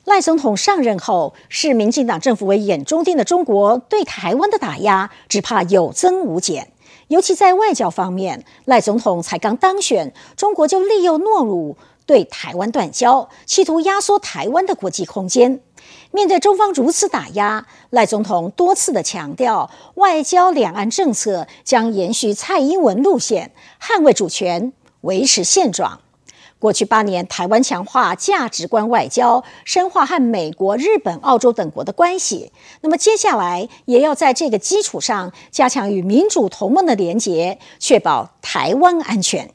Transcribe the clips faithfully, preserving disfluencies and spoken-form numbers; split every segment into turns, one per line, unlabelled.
赖总统上任后，视民进党政府为眼中钉的中国对台湾的打压，只怕有增无减。尤其在外交方面，赖总统才刚当选，中国就利用诺鲁对台湾断交，企图压缩台湾的国际空间。面对中方如此打压，赖总统多次的强调，外交两岸政策将延续蔡英文路线，捍卫主权，维持现状。过去八年，台湾强化价值观外交，深化和美国、日本、澳洲等国的关系。那么接下来也要在这个基础上加强与民主同盟的连结，确保台湾安全。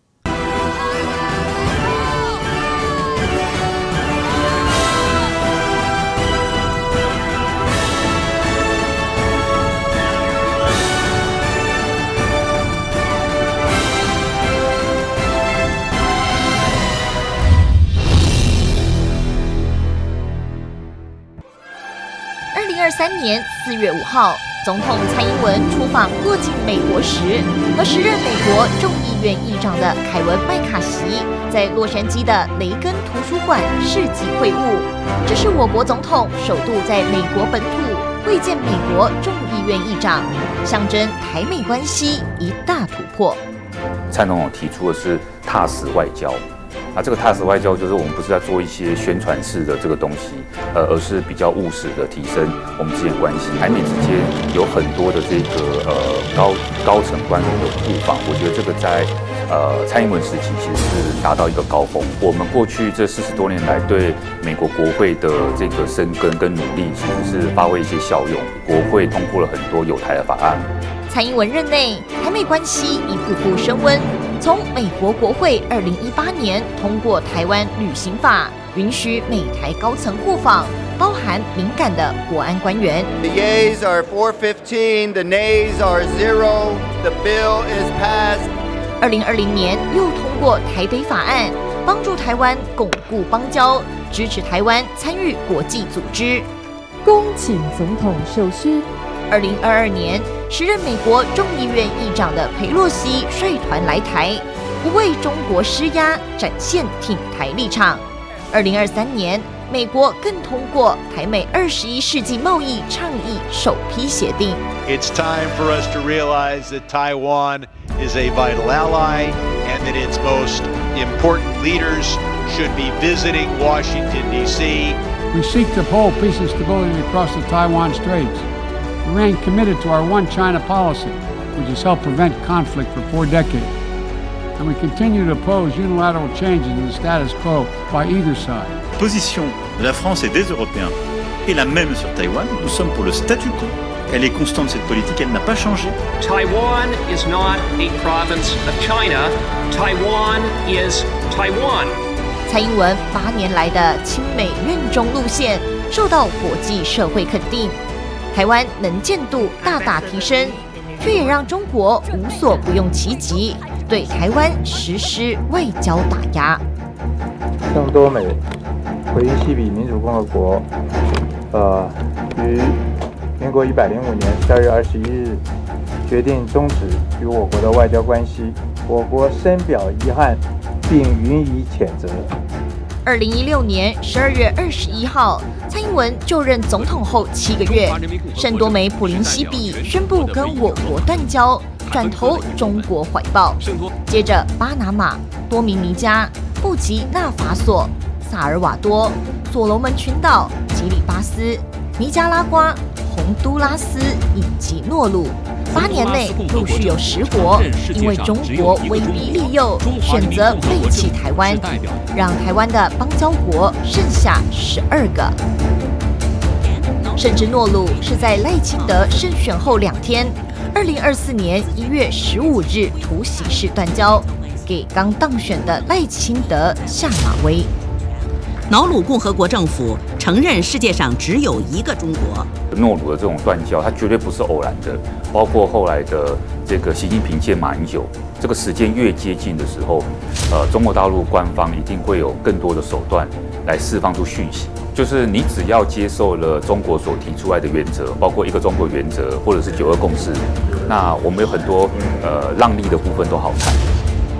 二零二三年四月五号，总统蔡英文出访过境美国时，和时任美国众议院议长的凯文·麦卡锡在洛杉矶的雷根图书馆世纪会晤。这是我国总统首度在美国本土会见美国众议院议长，象征台美关系一大突破。
蔡总统提出的是踏实外交。那这个踏实外交就是我们不是在做一些宣传式的这个东西，呃，而是比较务实的提升我们之间关系。台美之间有很多的这个呃高高层官员的互访，我觉得这个在呃蔡英文时期其实是达到一个高峰。我们过去这四十多年来对美国国会的这个深耕跟努力，其实是发挥一些效用。国会通过了很多有台的法案。
蔡英文任内，台美关系一步步升温。从美国国会二零一八年通过《台湾旅行法》，允许美台高层互访，包含敏感的国安官员。
The yeas are four fifteen, the nays are zero. The bill is passed.
二零二零年又通过《台北法案》，帮助台湾巩固邦交，支持台湾参与国际组织。
恭请总统授勋。
二零二二年，时任美国众议院议长的裴洛西率团来台，不为中国施压，展现挺台立场。二零二三年，美国更通过台美二十一世纪贸易倡议首批协定。
It's time for us to realize that Taiwan is a vital ally and that its most important leaders should be visiting Washington, D C.
We seek to uphold peace and stability across the Taiwan Straits. We remain committed to our one China policy, which has helped prevent conflict for four decades. And we continue to oppose unilateral changes in the status quo by either side.
La position de la France et des Européens est la même sur Taïwan. Nous sommes pour le statu quo. Elle est constante, cette politique, elle n'a pas changé.
Taiwan is not a province of China. Taiwan is Taiwan.
蔡英文八年来的亲美愿中路线受到国际社会肯定。台湾能见度大大提升，却也让中国无所不用其极，对台湾实施外交打压。
圣多美回西比民主共和国，呃，于民国一百零五年十二月二十一日决定终止与我国的外交关系，我国深表遗憾，并予以谴责。
二零一六年十二月二十一号，蔡英文就任总统后七个月，圣多美普林西比宣布跟我国断交，转投中国怀抱。接着，巴拿马、多米尼加、布吉纳法索、萨尔瓦多、所罗门群岛、吉里巴斯、尼加拉瓜、洪都拉斯以及诺鲁。八年内陆续有十国因为中国威逼利诱，选择废弃台湾，让台湾的邦交国剩下十二个。甚至诺鲁是在赖清德胜选后两天，二零二四年一月十五日突袭式断交，给刚当选的赖清德下马威。
瑙鲁共和国政府承认世界上只有一个中国。
诺鲁的这种断交，它绝对不是偶然的。包括后来的这个习近平见马英九，这个时间越接近的时候，呃，中国大陆官方一定会有更多的手段来释放出讯息。就是你只要接受了中国所提出来的原则，包括一个中国原则或者是九二共识，那我们有很多呃让利的部分都好谈。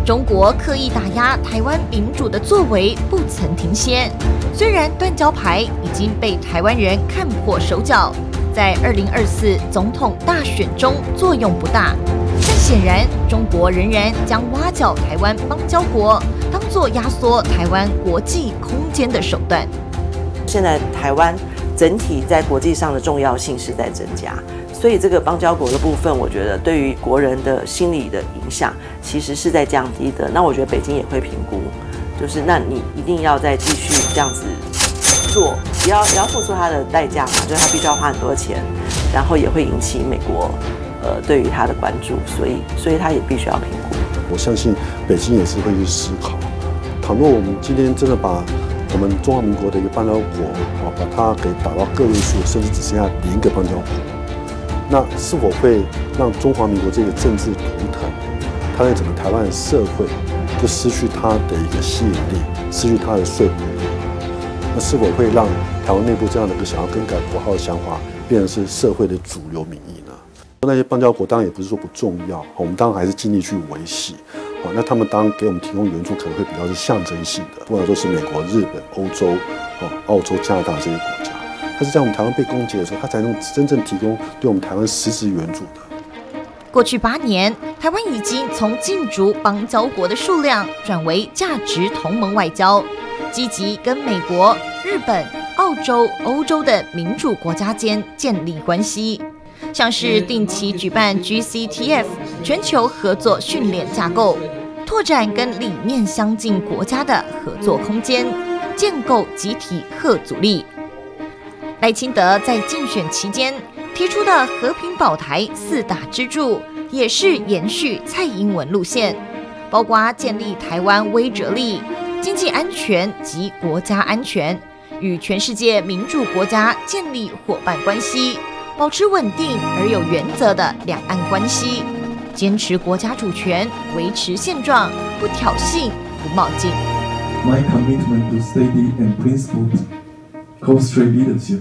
中国刻意打压台湾民主的作为不曾停歇，虽然断交牌已经被台湾人看破手脚，在二零二四总统大选中作用不大，但显然中国仍然将挖角台湾邦交国当作压缩台湾国际空间的手段。
现在台湾整体在国际上的重要性是在增加，所以这个邦交国的部分，我觉得对于国人的心理的影响其实是在降低的。那我觉得北京也会评估，就是那你一定要再继续这样子做，也要也要付出它的代价嘛，就是它必须要花很多钱，然后也会引起美国呃对于它的关注，所以所以它也必须要评估。
我相信北京也是会去思考，倘若我们今天真的把我们中华民国的一个邦交国，哦，把它给打到个位数，甚至只剩下零个邦交国，那是否会让中华民国这个政治图腾，它在整个台湾的社会就失去它的一个吸引力，失去它的说服力？那是否会让台湾内部这样的一个想要更改国号的想法，变成是社会的主流民意呢？那些邦交国当然也不是说不重要，我们当然还是尽力去维系。哦，那他们当然给我们提供援助，可能会比较是象征性的，不管说是美国、日本、欧洲、哦、澳洲、加拿大这些国家，它是在我们台湾被攻击的时候，它才能真正提供对我们台湾实质援助的。
过去八年，台湾已经从竞逐邦交国的数量转为价值同盟外交，积极跟美国、日本、澳洲、欧洲的民主国家间建立关系。像是定期举办 G C T F 全球合作训练架构，拓展跟理念相近国家的合作空间，建构集体嚇阻力。赖清德在竞选期间提出的和平保台四大支柱，也是延续蔡英文路线，包括建立台湾威慑力、经济安全及国家安全，与全世界民主国家建立伙伴关系，保持稳定而有原则的两岸关系，坚持国家主权，维持现状，不挑衅，不冒进。
My commitment to steady and principled co-strait leadership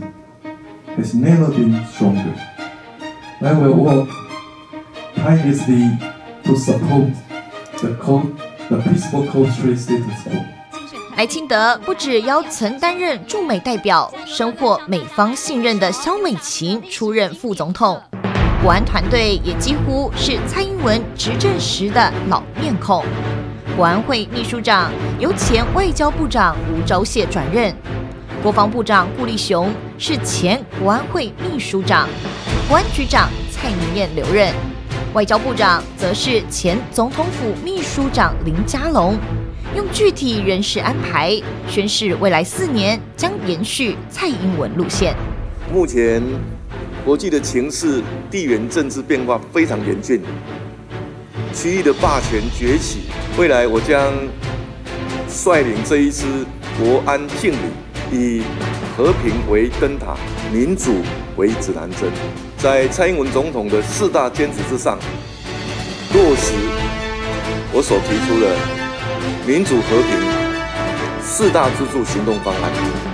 has never been stronger. I will work tirelessly to support the co the peaceful co-strait status quo.
赖清德不只邀曾担任驻美代表、深获美方信任的萧美琴出任副总统，国安团队也几乎是蔡英文执政时的老面孔。国安会秘书长由前外交部长吴钊燮转任，国防部长顾立雄是前国安会秘书长，国安局长蔡明燕留任，外交部长则是前总统府秘书长林佳龙。用具体人事安排宣示，未来四年将延续蔡英文路线。
目前国际的情势、地缘政治变化非常严峻，区域的霸权崛起。未来我将率领这一支国安劲旅，以和平为灯塔，民主为指南针，在蔡英文总统的四大坚持之上，落实我所提出的民主和平四大支柱行动方案。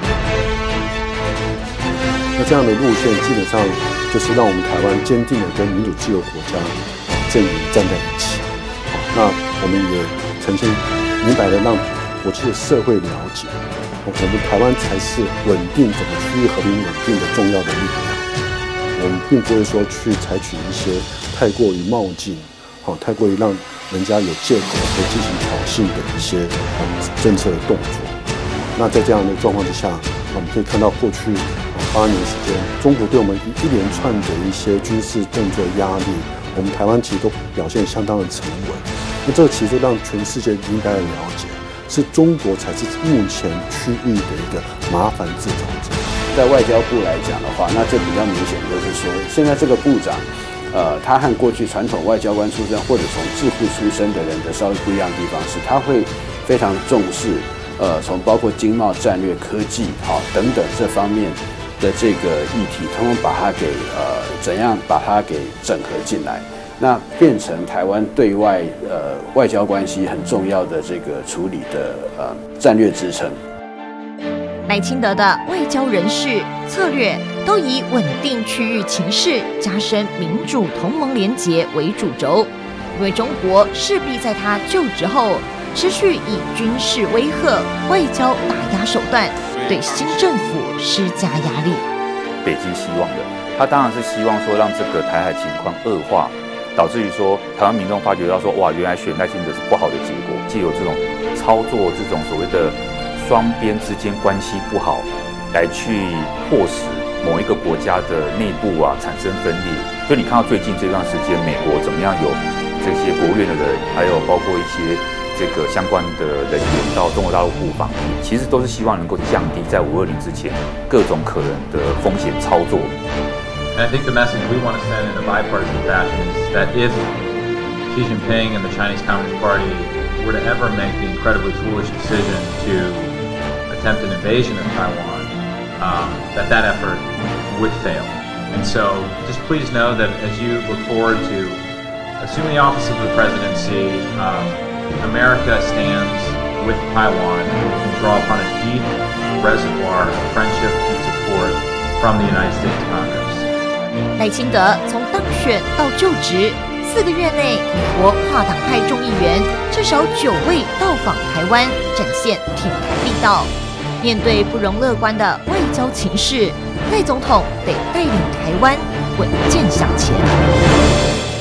那这样的路线基本上就是让我们台湾坚定的跟民主自由国家阵营站在一起。那我们也呈现明白的让国际的社会了解，我们台湾才是稳定整个区域和平稳定的重要的力量。我们并不会说去采取一些太过于冒进，好，太过于让人家有借口可以进行挑衅的一些政策的动作。那在这样的状况之下，我们可以看到过去八年时间，中国对我们一连串的一些军事动作压力，我们台湾其实都表现相当的沉稳。那这个其实让全世界应该了解，是中国才是目前区域的一个麻烦制造者。
在外交部来讲的话，那这比较明显就是说，现在这个部长。呃，他和过去传统外交官出身或者从智库出身的人的稍微不一样的地方是，他会非常重视，呃，从包括经贸、战略、科技，好、哦、等等这方面的这个议题，通通把它给呃怎样把它给整合进来，那变成台湾对外呃外交关系很重要的这个处理的呃战略支撑。
赖清德的外交人事策略都以稳定区域情势、加深民主同盟连结为主轴， 因为中国势必在他就职后持续以军事威吓、外交打压手段对新政府施加压力。
北京希望的，他当然是希望说让这个台海情况恶化，导致于说台湾民众发觉到说，哇，原来选赖清德是不好的结果，藉由这种操作这种所谓的双边之间关系不好，来去迫使某一个国家的内部啊产生分裂。就你看到最近这段时间，美国怎么样有这些国务院的人，还有包括一些这个相关的人员到中国大陆互访，其实都是希望能够降低在五二零之前各种可能的风险操作。
And I think the message we want to send in a bipartisan fashion is that if Xi Jinping and the Chinese Communist Party were to ever make the incredibly foolish decision to attempt an invasion of Taiwan, um, that that effort would fail. And so just please know that as you look forward to assuming the office of the presidency, um, America stands with Taiwan and can draw upon a deep reservoir of friendship and support from the United States Congress.
赖清德从当选到就职四个月内，美国跨党派众议员至少九位到访台湾，展现挺台力道。面对不容乐观的外交情势，赖总统得带领台湾稳健向前。